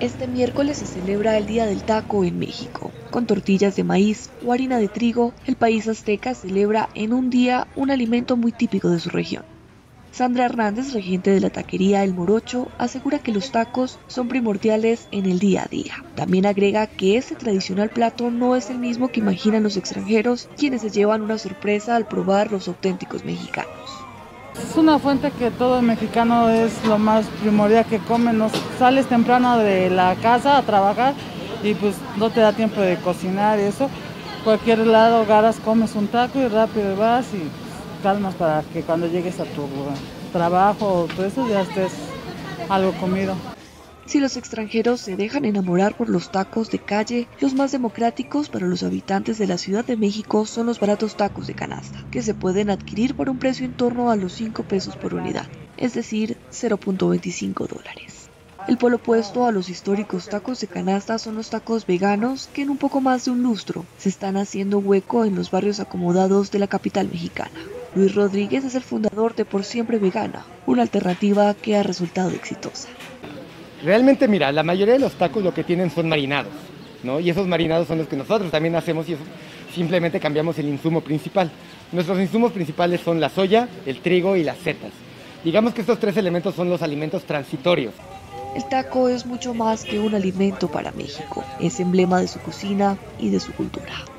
Este miércoles se celebra el Día del Taco en México. Con tortillas de maíz o harina de trigo, el país azteca celebra en un día un alimento muy típico de su región. Sandra Hernández, regente de la taquería El Morocho, asegura que los tacos son primordiales en el día a día. También agrega que este tradicional plato no es el mismo que imaginan los extranjeros, quienes se llevan una sorpresa al probar los auténticos mexicanos. Es una fuente que todo mexicano es lo más primordial que comen. Sales temprano de la casa a trabajar y pues no te da tiempo de cocinar y eso. Cualquier lado agarras, comes un taco y rápido vas y calmas para que cuando llegues a tu trabajo o todo eso ya estés algo comido. Si los extranjeros se dejan enamorar por los tacos de calle, los más democráticos para los habitantes de la Ciudad de México son los baratos tacos de canasta, que se pueden adquirir por un precio en torno a los 5 pesos por unidad, es decir, $0.25. El polo opuesto a los históricos tacos de canasta son los tacos veganos que en un poco más de un lustro se están haciendo hueco en los barrios acomodados de la capital mexicana. Luis Rodríguez es el fundador de Por Siempre Vegana, una alternativa que ha resultado exitosa. Realmente, mira, la mayoría de los tacos lo que tienen son marinados, ¿no? Y esos marinados son los que nosotros también hacemos y simplemente cambiamos el insumo principal. Nuestros insumos principales son la soya, el trigo y las setas. Digamos que estos tres elementos son los alimentos transitorios. El taco es mucho más que un alimento para México, es emblema de su cocina y de su cultura.